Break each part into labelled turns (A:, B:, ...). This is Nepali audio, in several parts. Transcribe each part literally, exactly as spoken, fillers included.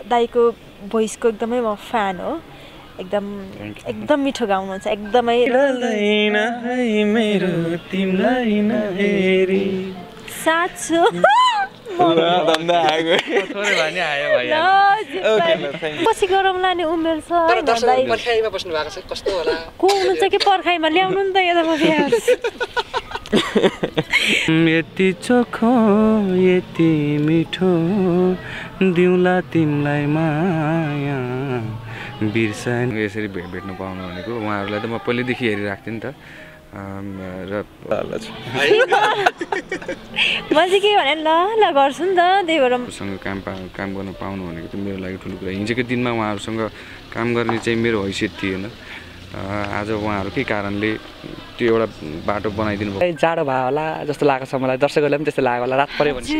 A: दाइको भोइसको एकदमै म फ्यान हो एकदम एकदम मिठो गाउनुहुन्छ एकदमै साँचो पछि गरौँला नि उमेर छ
B: पर्खाइमा बस्नु भएको छ कस्तो होला
A: को हुनुहुन्छ कि पर्खाइमा ल्याउनु नि त यता म
C: यति चोखो यति मिठो दिउँला तिमीलाई माया बिर्सन यसरी भेट भेट्नु पाउनु भनेको उहाँहरूलाई त म पहिल्यैदेखि हेरिरहेको थिएँ नि त र
A: म चाहिँ के भने ल ल गर्छु नि त त्यही भएर
C: सँग काम काम गर्न पाउनु भनेको त मेरो लागि ठुलो कुरा हिजोको दिनमा उहाँहरूसँग काम गर्ने चाहिँ मेरो हैसियत थिएन आज उहाँहरूकै कारणले त्यो एउटा बाटो बनाइदिनु भयो
B: जाडो भयो होला जस्तो लागेको छ मलाई दर्शकहरूलाई पनि त्यस्तो लाग्यो होला रात पर्यो भने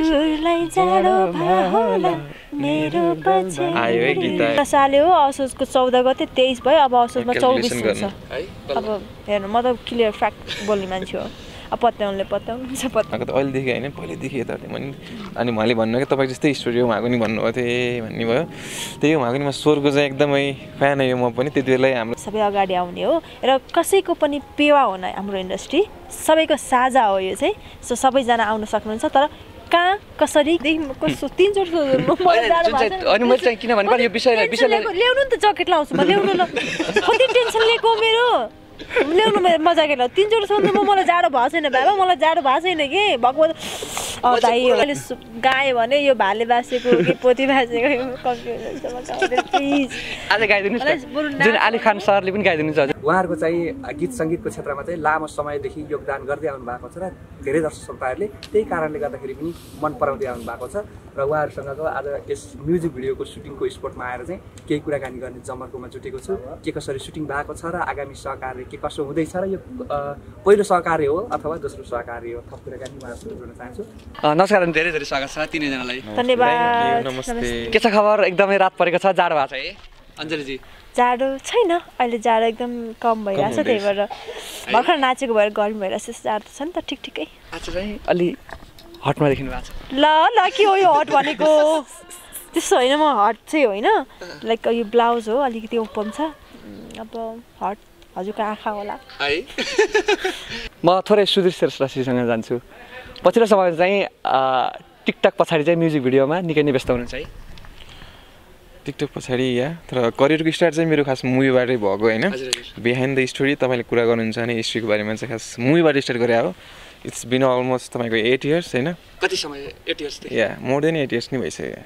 C: आयो है गीत
A: साले हो असोजको चौध गते तेइस भयो अब असोजमा चौबिस हुन्छ अब हेर्नु म त क्लियर फ्याक्ट बोल्ने मान्छे हो अब पत्याउनुले पत्याउनुहुन्छ
D: पत्याउनु त अहिलेदेखि होइन पहिल्यैदेखि यता मैले अनि मैले भन्नु कि तपाईँ जस्तै स्टोरी हो उहाँको नि भन्नुभएको थिएँ भन्ने भयो त्यही उहाँको नि म स्वरको चाहिँ एकदमै फ्यान हो म पनि त्यति बेला हाम्रो
A: सबै अगाडि आउने हो र कसैको पनि पेवा हुन हाम्रो इन्डस्ट्री सबैको साझा हो यो चाहिँ सो सबैजना आउन सक्नुहुन्छ तर कहाँ कसरी कस्तो तिनचोटि
B: अनि मैले चाहिँ किन भन्नु यो विषयलाई विषयलाई
A: ल्याउनु नि त ज्याकेट लाउँछु म ल्याउनु ल कति टेन्सन लिएको मेरो ल्याउनु मजाकै ल तिनचोटि सोध्नु म मलाई जाडो भएको छैन बाबा मलाई जाडो भएको छैन कि भगवान् भाइ अहिले गाएँ भने यो भाले बासेको कि पोती बासेको प्लिज
B: आज गाइदिनुहोस् जुन अली खान सरले पनि गाइदिनुहुन्छ हजुर उहाँहरूको चाहिँ गीत सङ्गीतको क्षेत्रमा चाहिँ लामो समयदेखि योगदान गर्दै आउनु भएको छ र धेरै दर्शक श्रोताहरूले त्यही कारणले गर्दाखेरि पनि मन पराउँदै आउनु भएको छ र उहाँहरूसँगको आज यस म्युजिक भिडियोको सुटिङको स्पोटमा आएर चाहिँ केही कुराकानी गर्ने जमर्कोमा जुटेको छु के कसरी सुटिङ भएको छ र आगामी सहकार्य के कसो हुँदैछ र यो पहिलो सहकार्य हो अथवा दोस्रो सहकार्य हो थप कुराकानी उहाँहरूसँग जोड्न चाहन्छु नमस्कार अनि धेरै धेरै स्वागत छ तिनैजनालाई
A: धन्यवाद
D: नमस्ते
B: के छ खबर एकदमै रात परेको छ जाडो भएको छ है अञ्जलीजी
A: जाडो छैन अहिले जाडो एकदम कम भइरहेछ त्यही भएर भर्खर नाचेको भएर गर्मी भइरहेछ जाडो छ नि त ठिक ठिकै
B: आज चाहिँ अलि हटमा देखिनु भएको छ
A: ल ल के हो यो हट भनेको त्यस्तो होइन म हट चाहिँ होइन लाइक यो ब्लाउज हो अलिकति ओपन छ अब हट हजुरको आँखा होला
B: है म थोरै सुधीर श्रेष्ठसँग जान्छु पछिल्लो समयमा चाहिँ टिकटक पछाडि चाहिँ म्युजिक भिडियोमा निकै नै व्यस्त हुनुहुन्छ है
D: टिकटक पछाडि या तर करियरको स्टार्ट चाहिँ मेरो खास मुभीबाटै भएको होइन बिहाइन्ड द स्टोरी तपाईँले कुरा गर्नुहुन्छ भने हिस्ट्रीको बारेमा चाहिँ खास मुभीबाट स्टार्ट गरे हो इट्स बिन अलमोस्ट तपाईँको एट इयर्स होइन
B: कति समय एट इयर्स
D: या मोर देन एट इयर्स नै भइसक्यो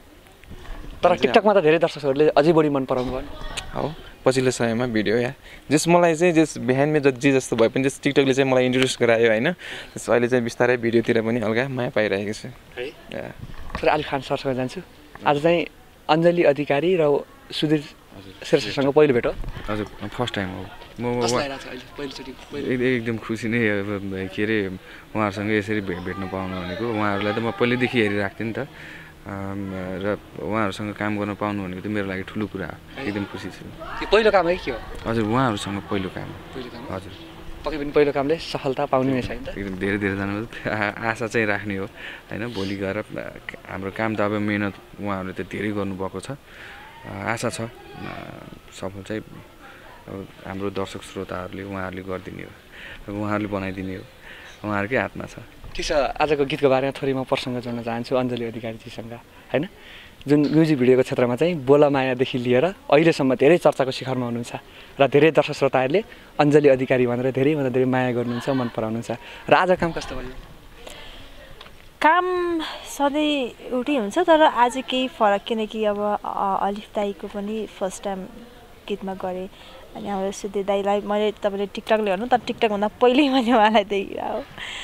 B: तर टिकटकमा त धेरै दर्शकहरूले अझै बढी मन पराउनु भयो
D: हो पछिल्लो समयमा भिडियो या जस मलाई चाहिँ जस बिहाइन्डमा जे जस्तो भए पनि जस टिकटकले चाहिँ मलाई इन्ट्रोड्युस गरायो होइन त्यस अहिले चाहिँ बिस्तारै भिडियोतिर पनि हल्का माया पाइरहेको छु
B: है तर अली खान सरसँग जान्छु आज चाहिँ अञ्जली अधिकारी र सुधीर श्रेष्ठसँग पहिलो भेट हो
C: हजुर फर्स्ट टाइम हो म एकदम खुसी नै के अरे उहाँहरूसँग यसरी भेट भेट्न पाउनु भनेको उहाँहरूलाई त म पहिल्यैदेखि हेरिरहेको थिएँ नि त र उहाँहरूसँग काम गर्न पाउनु भनेको त मेरो लागि ठुलो कुरा हो एकदम खुसी छु
B: पहिलो काम है के हो
C: हजुर उहाँहरूसँग पहिलो काम हजुर
B: पक्कै पनि पहिलो कामले सफलता पाउने नै छ नि त
C: एकदम धेरै धेरैजना आशा चाहिँ राख्ने हो होइन भोलि गएर हाम्रो काम त अब मेहनत उहाँहरूले त धेरै गर्नुभएको छ आशा छ सफल चाहिँ अब हाम्रो दर्शक श्रोताहरूले उहाँहरूले गरिदिने हो उहाँहरूले बनाइदिने हो उहाँहरूकै हातमा छ
B: ठिक छ आजको गीतको बारेमा थोरै म प्रसङ्ग जोड्न चाहन्छु अञ्जली अधिकारीजीसँग होइन जुन म्युजिक भिडियोको क्षेत्रमा चाहिँ बोला मायादेखि लिएर अहिलेसम्म धेरै चर्चाको शिखरमा हुनुहुन्छ र धेरै दर्शक श्रोताहरूले अञ्जली अधिकारी भनेर धेरैभन्दा धेरै माया गर्नुहुन्छ मन पराउनुहुन्छ र आज काम कस्तो भयो
A: काम सधैँ एउटै हुन्छ तर आज केही फरक किनकि अब अलिफ दाईको पनि फर्स्ट टाइम गीतमा गरेँ अनि हाम्रो सुधीर दाईलाई मैले तपाईँले टिकटकले हेर्नु तर टिकटकभन्दा पहिल्यै मैले उहाँलाई देखिरहेको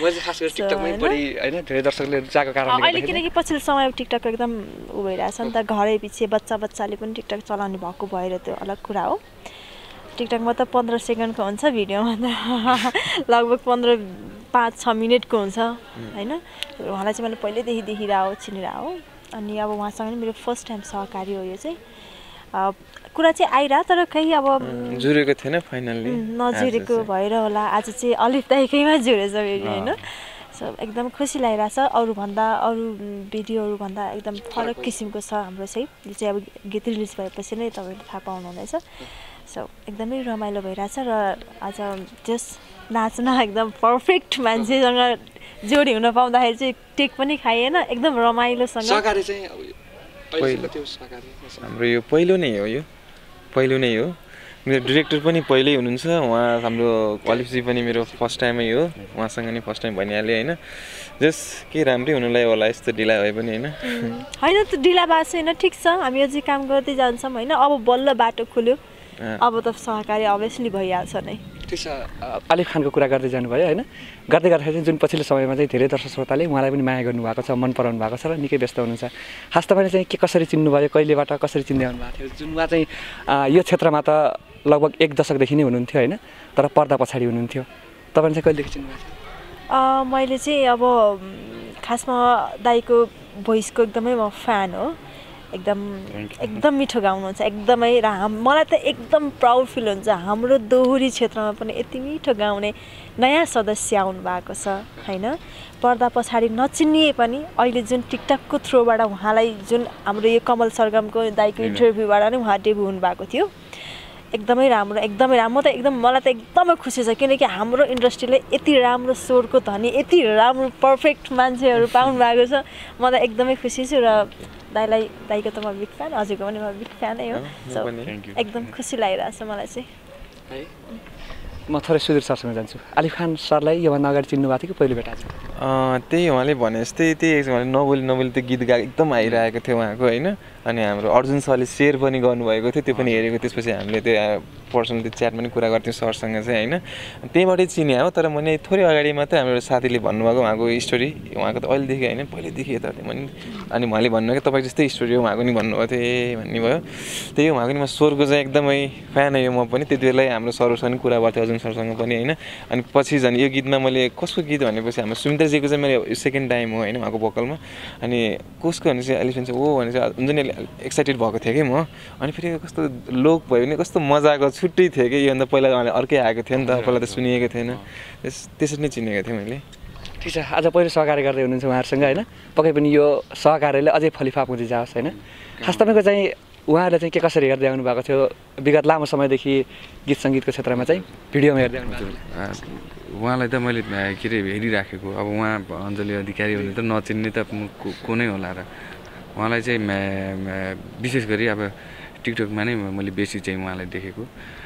A: अहिले किनकि पछिल्लो समय टिकटक एकदम उ भइरहेछ नि त घरै पछि बच्चा बच्चाले पनि टिकटक चलाउने भएको भएर त्यो अलग कुरा हो टिकटकमा त पन्ध्र सेकेन्डको हुन्छ भिडियोमा त लगभग पन्ध्र पाँच छ मिनटको हुन्छ होइन उहाँलाई चाहिँ मैले पहिल्यैदेखि देखिरहेको चिनिरहेको अनि अब उहाँसँग नि मेरो फर्स्ट टाइम सहकारी हो यो चाहिँ कुरा चाहिँ आइरह तर खै अब
D: जुरेको थिएन फाइनल्ली
A: नजुरेको भएर होला आज चाहिँ अलिफ दाइकैमा जुरेछ फेरि होइन सो एकदम खुसी लागिरहेछ अरूभन्दा अरू भिडियोहरूभन्दा एकदम फरक किसिमको छ हाम्रो चाहिँ यो चाहिँ अब गीत रिलिज भएपछि नै तपाईँले थाहा पाउनुहुनेछ सो एकदमै रमाइलो भइरहेछ र आज जस नाच्न एकदम पर्फेक्ट मान्छेसँग जोडी हुन पाउँदाखेरि चाहिँ टेक पनि खाइएन एकदम रमाइलोसँग
D: हाम्रो यो पहिलो नै हो यो पहिलो नै हो मेरो डिरेक्टर पनि पहिल्यै हुनुहुन्छ उहाँ हाम्रो अलिफजी पनि मेरो फर्स्ट टाइमै हो उहाँसँग नि फर्स्ट टाइम भनिहालेँ होइन जस के राम्रै हुनुलाई होला यस्तो ढिला भए पनि होइन
A: होइन त्यो ढिला भएको छैन ठिक छ हामी अझै काम गर्दै जान्छौँ होइन अब बल्ल बाटो खुल्यो अब त सहकारी अभियसली भइहाल्छ नै
B: ठिक छ आलिफ खानको कुरा गर्दै जानुभयो होइन गर्दै गर्दाखेरि चाहिँ जुन पछिल्लो समयमा चाहिँ धेरै दर्शक श्रोताले उहाँलाई पनि माया गर्नुभएको छ मन पराउनु भएको छ र निकै व्यस्त हुनुहुन्छ खास तपाईँले चाहिँ के कसरी चिन्नुभयो कहिलेबाट कसरी चिन्दै आउनु भएको थियो जुन उहाँ चाहिँ यो क्षेत्रमा त लगभग एक दशकदेखि नै हुनुहुन्थ्यो होइन तर पर्दा पछाडि हुनुहुन्थ्यो तपाईँले चाहिँ कहिलेदेखि चिन्नुभएको
A: थियो मैले चाहिँ अब खासमा दाइको भोइसको एकदमै म फ्यान हो एकदम एकदम मिठो गाउनुहुन्छ एकदमै र हाम मलाई त एकदम प्राउड फिल हुन्छ हाम्रो दोहोरी क्षेत्रमा पनि यति मिठो गाउने नयाँ सदस्य आउनु भएको छ होइन पर्दा पछाडि नचिनिए पनि अहिले जुन टिकटकको थ्रुबाट उहाँलाई जुन हाम्रो यो कमल सरगमको दाइको इन्टरभ्यूबाट नै उहाँ डेब्यु हुनुभएको थियो एकदमै राम्रो एकदमै राम्रो म त एकदम मलाई त एकदमै खुसी छ किनकि हाम्रो इन्डस्ट्रीले यति राम्रो स्वरको धनी यति राम्रो पर्फेक्ट मान्छेहरू पाउनु भएको छ म त एकदमै खुसी छु र दाइलाई दाइको त म बिग फ्यान हजुरको पनि म बिग फ्यानै हो सो एकदम खुसी लागिरहेछ मलाई चाहिँ
B: है म थोरै सुधीर सरसँग जान्छु आलिफ खान सरलाई योभन्दा अगाडि चिन्नुभएको थियो कि पहिलो भेटा
D: त्यही उहाँले भने जस्तै त्यही उहाँले नबोली नबोली त्यो गीत गा एकदम आइरहेको थियो उहाँको होइन अनि हाम्रो अर्जुन सरले सेयर पनि गर्नुभएको थियो त्यो पनि हेरेको त्यसपछि हामीले त्यो पर्सनल त्यो च्याट पनि कुरा गर्थ्यौँ सरसँग चाहिँ होइन त्यहीँबाटै चिने हो तर मैले थोरै अगाडि मात्रै हाम्रो साथीले भन्नुभएको उहाँको स्टोरी उहाँको त अहिलेदेखि होइन पहिलेदेखि यता मैले अनि उहाँले भन्नुभयो कि तपाईँ जस्तै स्टोरी हो उहाँको नि भन्नुभएको थियो ए भन्ने भयो त्यही उहाँको नि म स्वरको चाहिँ एकदमै फ्यान हो म पनि त्यति बेला हाम्रो सरसँग पनि कुरा गर्थेँ अर्जुन सरसँग पनि होइन अनि पछि झन् यो गीतमा मैले कसको गीत भनेपछि हाम्रो सुमित्राजीको चाहिँ मेरो सेकेन्ड टाइम हो होइन उहाँको भोकलमा अनि कसको भने चाहिँ एलिफेन्ट चाहिँ ओ भने चाहिँ हुन्छ नि एक्साइटेड भएको थिएँ कि म अनि फेरि कस्तो लोक भयो भने कस्तो मजाको छुट्टै थियो कि योभन्दा पहिला उहाँले अर्कै आएको थियो नि त पहिला त सुनिएको थिएन त्यस त्यसरी नै चिनेको थिएँ मैले
B: ठिक छ आज पहिलो सहकार्य गर्दै हुनुहुन्छ उहाँहरूसँग होइन पक्कै पनि यो सहकार्यले अझै फलिफाप हुँदै जाओस् होइन खास तपाईँको चाहिँ उहाँहरूले चाहिँ के कसरी हेर्दै आउनु भएको थियो विगत लामो समयदेखि गीत सङ्गीतको क्षेत्रमा चाहिँ भिडियोमा हेर्दै आउनु
C: उहाँलाई त मैले के अरे हेरिराखेको अब उहाँ अञ्जली अधिकारी भने त नचिन्ने त को नै होला र उहाँलाई चाहिँ विशेष गरी अब टिकटकमा नै मैले बेसी चाहिँ उहाँलाई देखेको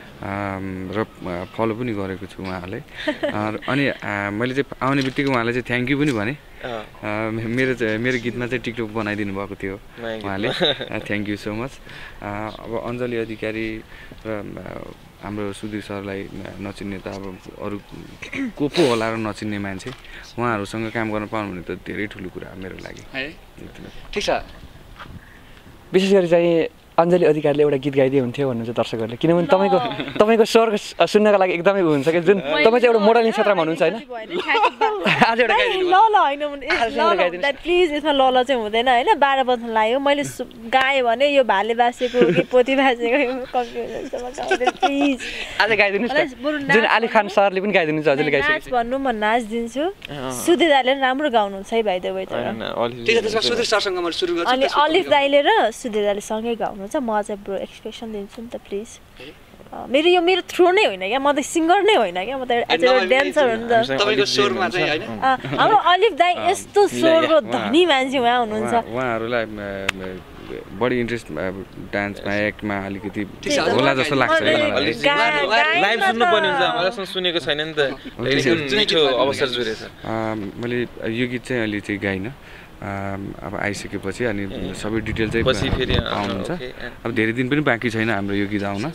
C: र फलो पनि गरेको छु उहाँलाई अनि मैले चाहिँ आउने बित्तिकै उहाँलाई चाहिँ थ्याङ्क यू पनि भने मेरो मेरो गीतमा चाहिँ टिकटक बनाइदिनु भएको थियो उहाँले थ्याङ्क यू सो मच अब अञ्जली अधिकारी र हाम्रो सुधीर सरलाई नचिन्ने त अब अरू को पो होला र नचिन्ने मान्छे उहाँहरूसँग काम गर्न पाउनु भने त धेरै ठुलो कुरा हो मेरो लागि
B: है ठिक छ विशेष गरी चाहिँ अञ्जली अधिकारीले एउटा गीत गाइदिए हुन्थ्यो भन्नुहुन्छ दर्शकहरूले किनभने तपाईँको तपाईँको स्वर सुन्नको लागि एकदमै हुन्छ कि जुन तपाईँ चाहिँ एउटा मोडलिङ क्षेत्रमा हुनुहुन्छ होइन आज एउटा गाइदिनु
A: ल ल होइन प्लिज यसमा ल ल चाहिँ हुँदैन होइन बाह्र बज्न लाग्यो मैले गाएँ भने यो भाले बासेको कि पोती बासेको प्लिज
B: आज गाइदिनुहोस् जुन आलिफ खान सरले पनि गाइदिनुहुन्छ हजुरले गाइसक्नु
A: भन्नु म नाचिदिन्छु सुधीर दाइले राम्रो गाउनुहुन्छ है भाइ देबै तर
B: सुधीर सरसँग मैले सुरु गर्छु
A: अनि अलिफ दाइले र सुधीर दाइले सँगै गाउनु म चाहिँ ब्रो एक्सप्रेसन दिन्छु नि त प्लिज मेरो यो मेरो थ्रो नै होइन क्या म त सिङ्गर नै होइन क्या म त एउटा ड्यान्सर हो नि त
B: तपाईँको स्वरमा चाहिँ हैन
A: हाम्रो अलिफ दाइ यस्तो स्वरको धनी मान्छे उहाँ हुनुहुन्छ
C: उहाँहरूलाई बडी इन्ट्रेस्ट डान्समा एक्टमा अलिकति होला जस्तो लाग्छ
D: लाइभ सुन्नुपर्ने हुन्छ हामीलाई सुनेको छैन नि त मिठो अवसर जुरेछ
C: मैले यो गीत चाहिँ अहिले चाहिँ गाइनँ अब आइसकेपछि अनि सबै डिटेल चाहिँ आउनुहुन्छ अब धेरै दिन पनि बाँकी छैन हाम्रो यो गीत आउन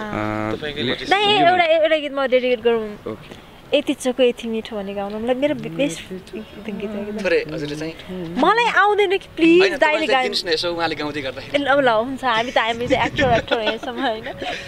A: एउटा एउटा गीत म डेडिकेट गरौँ यति चोको यति मिठो भन्ने गाउनु मलाई मेरो बेस्ट गीत मलाई आउँदैन कि प्लिज दाइले गाइदिनुहोस् ल ल हुन्छ हामी त हामी चाहिँ एक्टर एक्टर हेर्छौँ होइन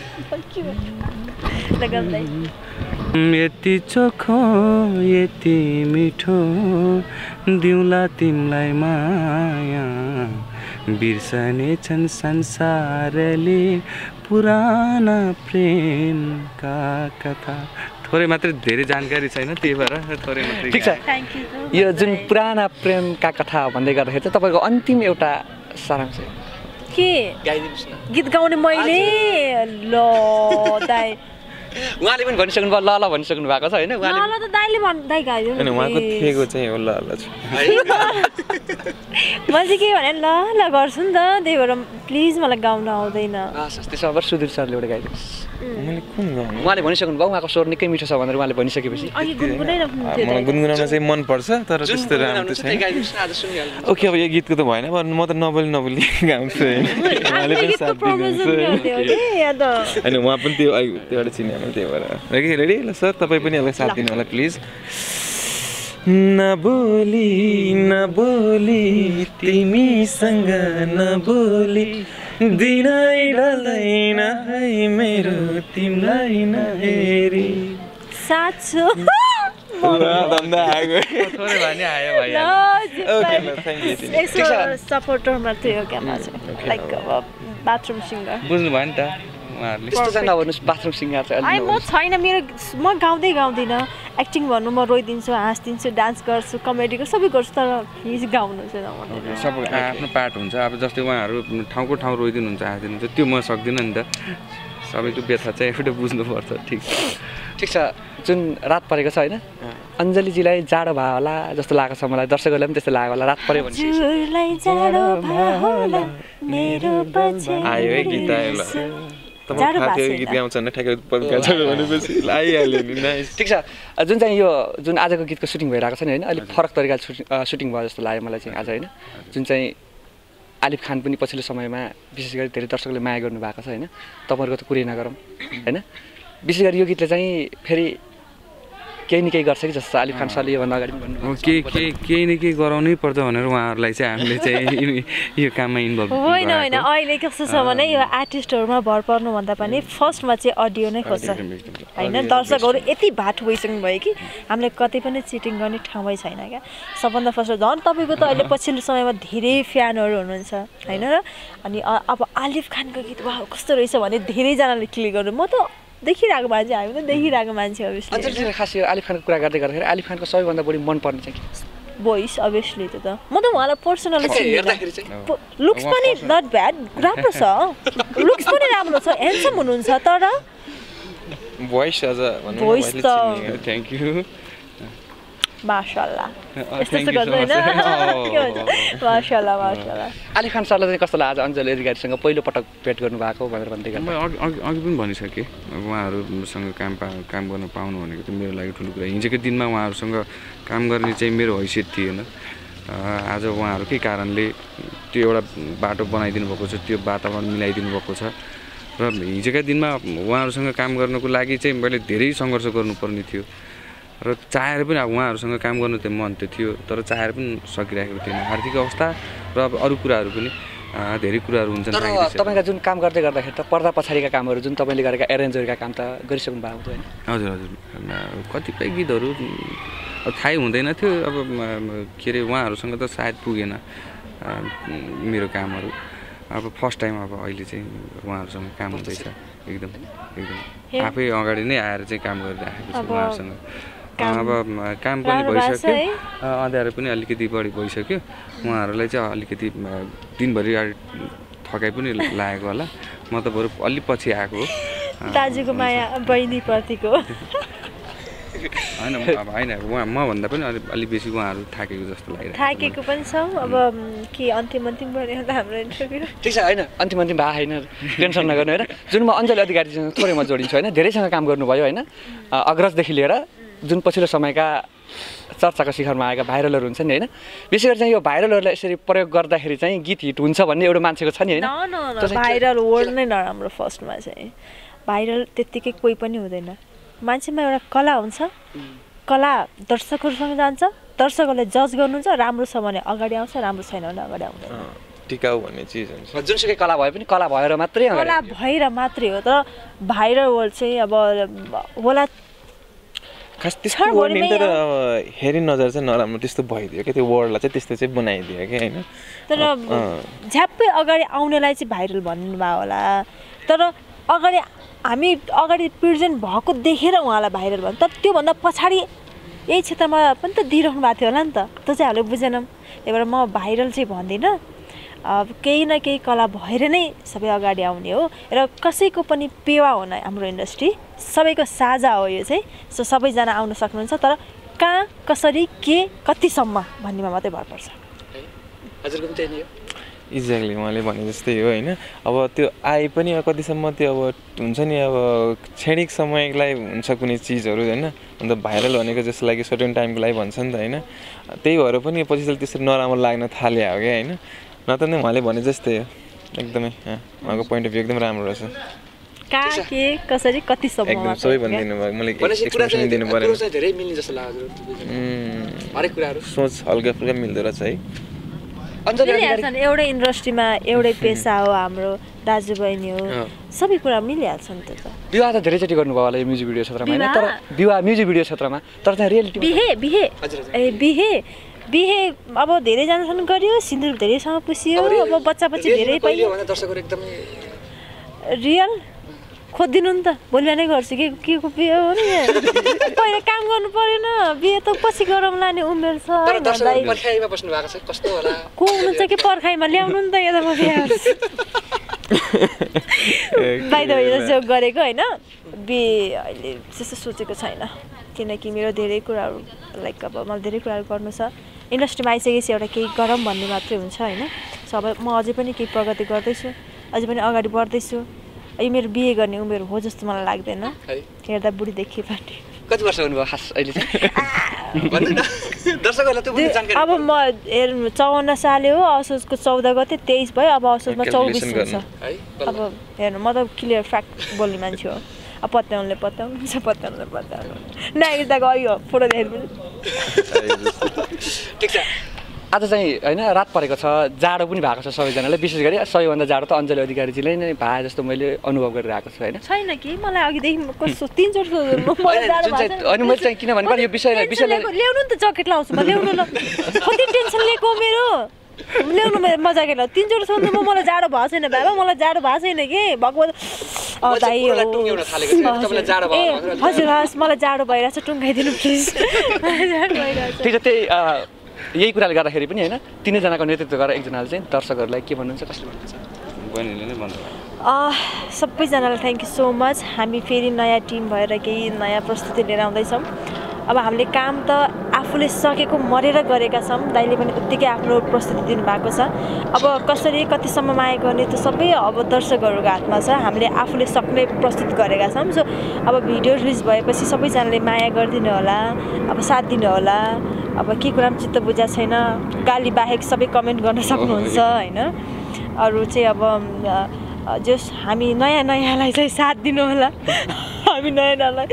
C: यति चोखो यति मिठो दिउँला तिमलाई माया बिर्सने छन् संसारले पुराना प्रेमका कथा थोरै मात्रै धेरै जानकारी छैन त्यही भएर थोरै मात्रै
B: ठिक छ
A: थ्याङ्क यू
B: यो जुन पुराना प्रेमका कथा भन्दै गर्दाखेरि चाहिँ तपाईँको अन्तिम एउटा सारांश
A: के
B: गाइदिनुहोस् न
A: गीत गाउने मैले ल दाइ
B: उहाँले पनि भनिसक्नु भयो ल ल भनिसक्नु भएको छ होइन
A: ल ल त दाइले भन् दाइ गाइदिनु
D: अनि उहाँको थिएको चाहिँ हो ल ल
A: मैले के भने ल ल गर्छु नि त त्यही भएर प्लिज मलाई गाउन आउँदैन
B: त्यसो भए सुधीर सरले एउटा गाइदिनुहोस्
D: मैले कुन गाउनु
B: उहाँले भनिसक्नु भयो उहाँको स्वर निकै मिठो छ भनेर उहाँले भनिसकेपछि
A: अनि गुनगुनाइराख्नु
D: मलाई गुनगुनाउन चाहिँ मनपर्छ तर त्यस्तो राम्रो छैन ओके अब यो गीतको त भएन म त नबोली नबोली गाउँछु उहाँले पनि साथ दिनुहुन्छ होइन उहाँ पनि त्यो त्योबाट चिने मैले त्यही भएर रेडी रेडी ल सर तपाईँ पनि अब साथ दिनु होला प्लिज नबोली नबोली तिमीसँग नबोली दिनै डल्दैन है मेरो तिमीलाई नहेरी
A: साँचो
D: धन्दा आएको
C: थोरै भए नि आयो भाइ
D: ओके ल थ्याङ्क यू
A: यसो सपोर्टर मात्रै हो क्या म चाहिँ लाइक अब बाथरुम सिङ्गर
C: बुझ्नु भयो नि त उहाँहरूले
B: त्यस्तो चाहिँ नभन्नुहोस् बाथरुम सिङ्गर चाहिँ
A: ai म छैन मेरो म गाउँदै गाउँदिनँ एक्टिङ भन्नु म रोइदिन्छु हाँस्दिन्छु डान्स गर्छु कमेडी गर्छु सबै गर्छु तर प्लिज गाउनु चाहिँ नभन्नु
C: सब आफ्नो पार्ट हुन्छ अब जस्तै उहाँहरू ठाउँको ठाउँ रोइदिनुहुन्छ हाँसिदिनुहुन्छ त्यो म सक्दिनँ नि त सबैको व्यथा चाहिँ एउटा बुझ्नुपर्छ ठिक छ
B: ठिक छ जुन रात परेको छ होइन अञ्जलीजीलाई जाडो भयो होला जस्तो लागेको छ मलाई दर्शकहरूलाई पनि त्यस्तो लाग्यो होला रात पऱ्यो भने
D: आयो है गीत आयो ल तपाईँ गीत गाउँछ भने ठ्याक्कै भनेपछि आइहाल्यो नि नाइस
B: ठिक छ जुन चाहिँ यो जुन आजको गीतको सुटिङ भइरहेको छ नि होइन अलिक फरक तरिकाले सुटिङ सुटिङ भयो जस्तो लाग्यो मलाई चाहिँ आज होइन जुन चाहिँ आलिफ खान पनि पछिल्लो समयमा विशेष गरी धेरै दर्शकले माया गर्नुभएको छ होइन तपाईँहरूको त कुरै नगरौँ होइन विशेष गरी यो गीतले चाहिँ फेरि केही न केही गर्छ कि जस्तो आलिफ खान सरले योभन्दा अगाडि पनि भन्नु
C: केही केही केही न केही गराउनै पर्छ भनेर उहाँहरूलाई चाहिँ हामीले चाहिँ यो काममा इन्भल्भ
A: होइन होइन अहिले कस्तो छ भने यो आर्टिस्टहरूमा भर पर्नुभन्दा पनि फर्स्टमा चाहिँ अडियो नै खोज्छ होइन दर्शकहरू यति भाट भइसक्नु भयो कि हामीले कतै पनि चिटिङ गर्ने ठाउँै छैन क्या सबभन्दा फर्स्ट झन् तपाईँको त अहिले पछिल्लो समयमा धेरै फ्यानहरू हुनुहुन्छ होइन र अनि अब आलिफ खानको गीत वा कस्तो रहेछ भने धेरैजनाले क्लिक गर्नु म त देखिरहेको मान्छे हामी त देखिरहेको मान्छे
B: अभियसली खास यो आलिफ खानको कुरा गर्दै गर्दाखेरि आलिफ खानको सबैभन्दा बढी मनपर्ने चाहिँ के
A: भोइस अभियसली त त म त उहाँलाई पर्सनली लुक्स पनि नट ब्याड राम्रो छ लुक्स पनि राम्रो छ ह्यान्डसम हुनुहुन्छ तर
D: भोइस अझ
A: भोइस त
C: थ्याङ्क यू
A: माशाअल्लाह यस्तो यस्तो गर्छ होइन के भन्छ माशाअल्लाह माशाअल्लाह
B: आलिफ खान सरलाई चाहिँ कस्तो लाग्छ अञ्जली अधिकारीसँग पहिलो पटक भेट गर्नुभएको भनेर भन्दै गर्दा
C: म अघि अघि अघि पनि भनिसकेँ अब उहाँहरूसँग काम पा काम गर्न पाउनु भनेको त मेरो लागि ठुलो कुरा हिजोको दिनमा उहाँहरूसँग काम गर्ने चाहिँ मेरो हैसियत थिएन आज उहाँहरूकै कारणले त्यो एउटा बाटो बनाइदिनु भएको छ त्यो वातावरण मिलाइदिनु भएको छ र हिजोका दिनमा उहाँहरूसँग काम गर्नको लागि चाहिँ मैले धेरै सङ्घर्ष गर्नुपर्ने थियो र चाहेर पनि अब उहाँहरूसँग काम गर्नु त मन त थियो तर चाहेर पनि सकिरहेको थिएन आर्थिक अवस्था र अब अरू कुराहरू पनि धेरै कुराहरू हुन्छन्
B: तर तपाईँका जुन काम गर्दै गर्दाखेरि त पर्दा पछाडिका कामहरू जुन तपाईँले गरेका एरेन्जरका काम त गरिसक्नु भएको थियो
C: हजुर हजुर कतिपय गीतहरू अब थाहै हुँदैन थियो अब के अरे उहाँहरूसँग त सायद पुगेन मेरो कामहरू अब फर्स्ट टाइम अब अहिले चाहिँ उहाँहरूसँग काम हुँदैछ एकदम एकदम आफै अगाडि नै आएर चाहिँ काम गरिराखेको छु उहाँहरूसँग अब काम पनि भइसक्यो अँध्यारो पनि अलिकति बढी भइसक्यो उहाँहरूलाई चाहिँ अलिकति दिनभरि थकाइ पनि लागेको होला म त बरु अलि पछि आएको हो
A: दाजुको माया बहिनीप्रतिको
C: होइन अब होइन उहाँ मभन्दा पनि अलि अलि बेसी उहाँहरू थाकेको जस्तो लागिरहेको
A: थाकेको पनि छौँ अब के अन्तिम अन्तिम भयो त हाम्रो इन्टरभ्यू
B: ठिक छ होइन अन्तिम अन्तिम भए होइन टेन्सन नगर्नु होइन जुन म अञ्जली अधिकारीसँग थोरै म जोडिन्छु होइन धेरैसँग काम गर्नुभयो होइन अग्रजदेखि लिएर जुन पछिल्लो समयका चर्चाको शिखरमा आएका भाइरलहरू हुन्छ नि होइन विशेष गरी चाहिँ यो भाइरलहरूलाई यसरी प्रयोग गर्दाखेरि चाहिँ गीत हिट हुन्छ भन्ने एउटा मान्छेको छ नि होइन
A: भाइरल वर्ड नै नराम्रो फर्स्टमा चाहिँ भाइरल त्यत्तिकै कोही पनि हुँदैन मान्छेमा एउटा कला हुन्छ कला दर्शकहरूसँग जान्छ दर्शकहरूले जज गर्नुहुन्छ राम्रो छ भने अगाडि आउँछ राम्रो छैन भने अगाडि आउँदैन
D: टिकाउ भन्ने चिज हुन्छ
B: जुनसुकै कला भए पनि कला भएर मात्रै
A: कला भएर मात्रै हो तर भाइरल वर्ड चाहिँ अब होला
D: खास त्यस्तो वर्ड नि तर हेरी नजर चाहिँ नराम्रो त्यस्तो भइदियो क्या त्यो वर्डलाई चाहिँ त्यस्तो चाहिँ बनाइदियो क्या होइन
A: तर झ्याप्पै अगाडि आउनेलाई चाहिँ भाइरल भन्नुभयो होला तर अगाडि हामी अगाडि प्रेजेन्ट भएको देखेर उहाँलाई भाइरल भयो तर त्योभन्दा पछाडि यही क्षेत्रमा पनि त दिइरहनु भएको थियो होला नि त त्यो चाहिँ हामीले बुझेनौँ त्यही भएर म भाइरल चाहिँ भन्दिनँ केही न केही कला भएर नै सबै अगाडि आउने हो र कसैको पनि पेवा हुन हाम्रो इन्डस्ट्री सबैको साझा हो यो चाहिँ सो सबैजना आउन सक्नुहुन्छ तर कहाँ कसरी के कतिसम्म भन्नेमा मात्रै भर पर्छ
B: हजुरको पनि त्यही नै हो
D: एक्ज्याक्टली उहाँले भने जस्तै हो होइन अब त्यो आए पनि कतिसम्म त्यो अब हुन्छ नि अब क्षणिक समयलाई हुन्छ कुनै चिजहरू होइन अन्त भाइरल भनेको जस्तो लागि सर्टेन टाइमको लागि भन्छ नि त होइन त्यही भएर पनि पछि चल् त्यसरी नराम्रो लाग्न थाल्यो हो क्या होइन नत्र नै उहाँले भने जस्तै हो एकदमै उहाँको पोइन्ट अफ भ्यू एकदम राम्रो रहेछ
A: कहाँ के कसरी कतिसम्म
D: एकदम सबै भनिदिनु भयो मैले एक्सप्लेनेसन दिनु परेन
B: धेरै मिल्ने जस्तो लाग्यो हरेक कुराहरू
D: सोच हल्का फुल्का मिल्दो रहेछ है
A: मिलिहाल्छन् एउटै इन्डस्ट्रीमा एउटै पेसा हो हाम्रो दाजुबहिनी हो सबै कुरा मिलिहाल्छ नि त
B: विवाह त धेरैचोटि गर्नुभयो होला यो म्युजिक भिडियो क्षेत्रमा होइन तर विवाह म्युजिक भिडियो क्षेत्रमा तर त्यहाँ रियालिटी
A: बिहे बिहे ए बिहे बिहे अब धेरैजनासँग गरियो सिन्दुर धेरैसँग पुसियो अब बच्चा बच्ची धेरै पाइयो रियल खोजिदिनु नि त भोलि बिहानै गर्छु के के को बिहे हो नि पहिला काम गर्नु परेन बिहे त पछि गरौँला नि उमेर छ
B: पर्खाइमा बस्नु भएको छ कस्तो होला
A: को हुनुहुन्छ कि पर्खाइमा ल्याउनु नि त यता म बिहे गर्छु बाइ द वे जोक गरेको होइन बिहे अहिले त्यस्तो सोचेको छैन किनकि मेरो धेरै कुराहरू लाइक अब मलाई धेरै कुराहरू गर्नु छ इन्डस्ट्रीमा आइसकेपछि एउटा केही गरौँ भन्ने मात्रै हुन्छ होइन सो अब म अझै पनि केही प्रगति गर्दैछु अझै पनि अगाडि बढ्दैछु यो मेरो बिहे गर्ने उमेर हो जस्तो मलाई लाग्दैन हेर्दा बुढी देखिए पनि
B: कति वर्ष हुनुभयो खास अहिले चाहिँ
A: अब म हेर्नु चौवन्न साले हो असोजको चौध गते तेइस भयो अब असोजमा चौबिस हुन्छ अब हेर्नु म त क्लियर फ्याक्ट बोल्ने मान्छे हो अब पत्याउनुले पत्याउनुहुन्छ पत्याउनुले पत्याउनु नागिताको अघि हो फोटो देखेर
B: ठिक छ आज चाहिँ होइन रात परेको छ जाडो पनि भएको छ सबैजनाले विशेष गरी सबैभन्दा जाडो त अञ्जली अधिकारीजीले नै भए जस्तो मैले अनुभव गरिरहेको छु होइन
A: छैन कि मलाई अघिदेखि कस्तो तिनचोटि
B: अनि मैले चाहिँ किनभने पनि यो विषयलाई विषयलाई
A: ल्याउनु नि त ज्याकेट लाउँछु म ल्याउनु ल कति टेन्सन लिएको मेरो ल्याउनु म ज्याकेट लाउँछु तिनचोटिसम्म त म मलाई जाडो भएको छैन बाबा मलाई जाडो भएको छैन कि भगवान् दाइ ए हजुर हस् मलाई जाडो भइरहेको छ टुङ्गाइदिनु प्लिज
B: ठिक छ त्यही यही कुराले गर्दाखेरि पनि होइन तिनैजनाको नेतृत्व गरेर एकजनाले चाहिँ दर्शकहरूलाई के भन्नुहुन्छ कसले भन्नुहुन्छ
C: बहिनीले नै भन्नु
A: सबैजनालाई थ्याङ्क यू सो मच हामी फेरि नयाँ टिम भएर केही नयाँ प्रस्तुति लिएर आउँदैछौँ अब हामीले काम त आफूले सकेको मरेर गरेका छौँ दाइले पनि उत्तिकै आफ्नो प्रस्तुति दिनुभएको छ अब कसरी कतिसम्म माया गर्ने त्यो सबै अब दर्शकहरूको हातमा छ हामीले आफूले सक्ने प्रस्तुत गरेका छौँ सो अब भिडियो रिलिज भएपछि सबैजनाले माया गरिदिनु होला अब साथ दिनु होला अब के कुरा पनि चित्त बुझा छैन गाली बाहेक सबै कमेन्ट गर्न सक्नुहुन्छ होइन अरू चाहिँ अब जस हामी नयाँ नयाँलाई चाहिँ साथ दिनु होला हामी नयाँ नयाँलाई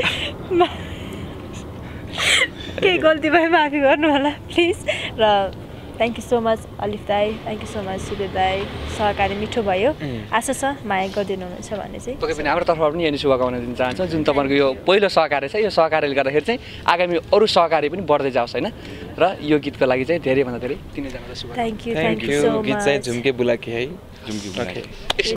A: केही गल्ती भए माफी गर्नु होला प्लिज र thank you so much Alif दाई thank you so much Sudev दाई सहकारी मिठो भयो आशा छ माया गरिदिनु हुनुहुन्छ भन्ने चाहिँ
B: पक्कै पनि हाम्रो तर्फबाट पनि यही शुभकामना दिन चाहन्छौँ जुन तपाईँको यो पहिलो सहकार्य छ यो सहकार्यले गर्दाखेरि चाहिँ आगामी अरू सहकार्य पनि बढ्दै जाओस् होइन र यो गीतको लागि चाहिँ धेरैभन्दा धेरै तिनैजनालाई शुभकामना
A: thank you thank you so much
D: गीत चाहिँ झुम्के बुलाके है
C: झुम्के बुलाके